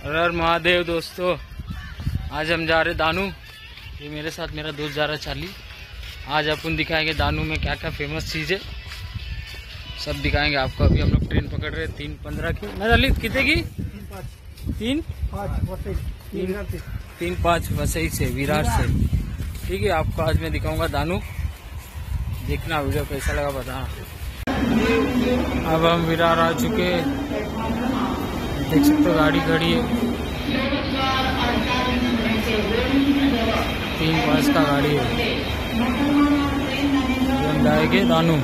हर हर महादेव दोस्तों, आज हम जा रहे दानू। ये मेरे साथ मेरा दोस्त जा रहा है चार्ली। आज अपन दिखाएंगे दानू में क्या क्या फेमस चीज़ है, सब दिखाएंगे आपको। अभी हम लोग ट्रेन पकड़ रहे हैं 3:15 की। मैं चार्ली कितने की? 3:05 वसई से, विरार से। ठीक है, आपको आज मैं दिखाऊंगा दानू। देखना वीडियो कैसा लगा बताना। अब हम विरार आ चुके, देख सकते हो गाड़ी खड़ी है। 3:05 का गाड़ी है। हम जाएंगे दानू।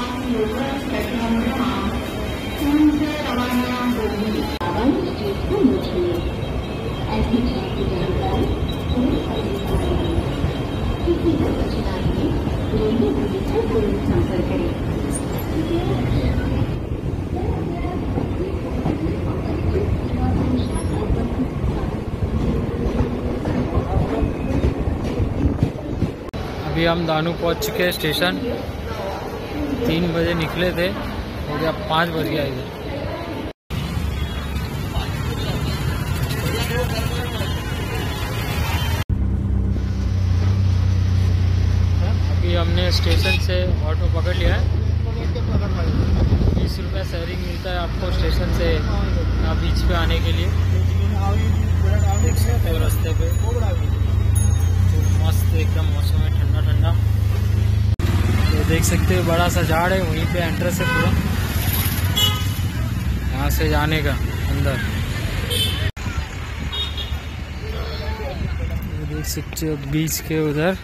अभी हम दानू पहुंच चुके हैं स्टेशन। 3 बजे निकले थे, हो गया 5 बज गया इधर। अभी हमने स्टेशन से ऑटो पकड़ लिया है। 20 रुपये शेयरिंग मिलता है आपको स्टेशन से यहाँ बीच पे आने के लिए। देख सकते हो रास्ते पे मस्त एकदम मौसम है, ठंडा ठंडा। तो देख सकते हो बड़ा सा झाड़ है, वहीं पे एंट्रेंस है पूरा, यहाँ से जाने का अंदर। तो देख सकते हो बीच के उधर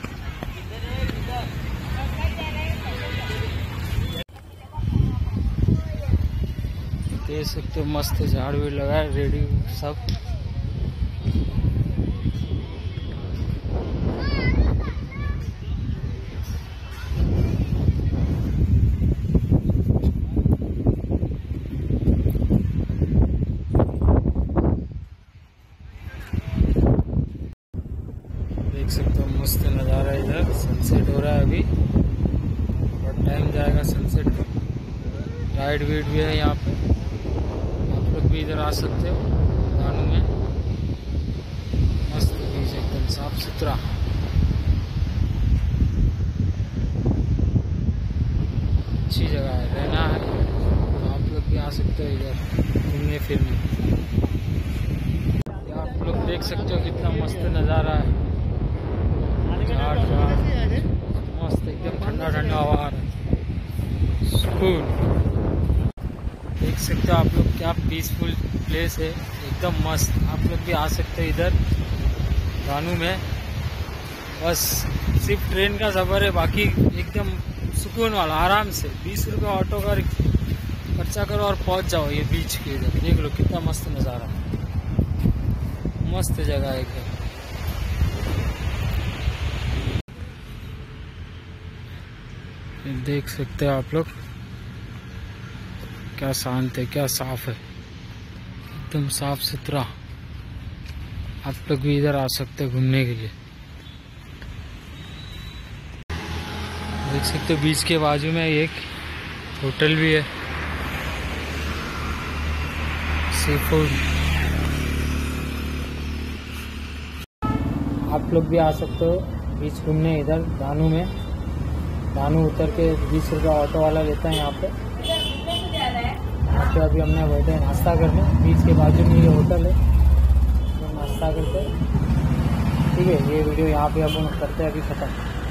देख सकते हो मस्त झाड़ भी लगा है, रेडी सब। देख सकते हो मस्त नज़ारा है इधर। सनसेट हो रहा है अभी, और टाइम जाएगा सनसेट को। राइड वीड भी है यहाँ पे, आप लोग भी इधर आ सकते हो दानू में। मस्त बीच एकदम साफ सुथरा। अच्छी जगह है, रहना है तो आप लोग भी आ सकते हो इधर घूमने फिरने। आप लोग देख सकते हो कितना मस्त नज़ारा है। मस्त एकदम ठंडा ठंडा हवा आ रहा है, सुकून। देख सकते हो आप लोग क्या पीसफुल प्लेस है, एकदम मस्त। आप लोग भी आ सकते हो इधर दानू में। बस सिर्फ ट्रेन का सफ़र है, बाकी एकदम सुकून वाला, आराम से 20 रुपये ऑटो का खर्चा करो और पहुंच जाओ ये बीच के इधर। देख लो कितना मस्त नज़ारा, मस्त जगह है एकदम। देख सकते हो आप लोग क्या शांत है, क्या साफ है, एकदम साफ सुथरा। आप लोग भी इधर आ सकते हैं घूमने के लिए। देख सकते हो बीच के बाजू में एक होटल भी है, सी फूड। आप लोग भी आ सकते हो बीच घूमने इधर दानू में। दानू उतर के 20 रुपये ऑटो वाला लेता है यहाँ पे। यहाँ पे अभी हमने बैठे नाश्ता करने, बीच के बाजू में ये होटल है, तो नाश्ता करते हैं। ठीक है, ये वीडियो यहाँ पे अपन करते हैं अभी ख़त्म।